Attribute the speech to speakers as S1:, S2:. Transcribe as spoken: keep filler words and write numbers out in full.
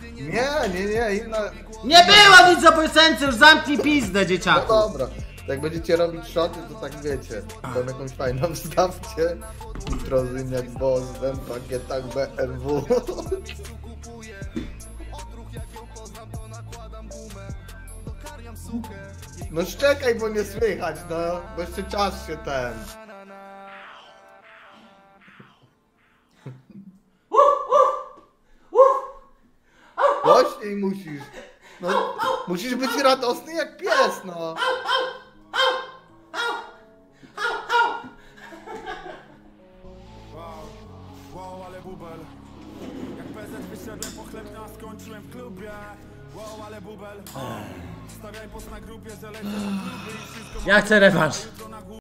S1: Nie, nie, nie, inna...
S2: Nie było nic o piosence, już zamknij pizdę,
S1: No
S2: dzieciaku.
S1: dobra, jak będziecie robić shoty, to tak wiecie. Tam jakąś fajną wstawcie. Nitrozyniak, boss, ten pakietach B M W. No szczekaj, bo nie słychać, no. Bo jeszcze czas się ten. Głośniej musisz. No, musisz być radosny jak pies, no.
S3: Wow, ale bubel. Jak P Z wyszedłem po chleb, a skończyłem w klubie. Wow, ale bubel. Stawiaj post na grupie, że lecisz w klubie i wszystko.
S2: Ja chcę rewanż.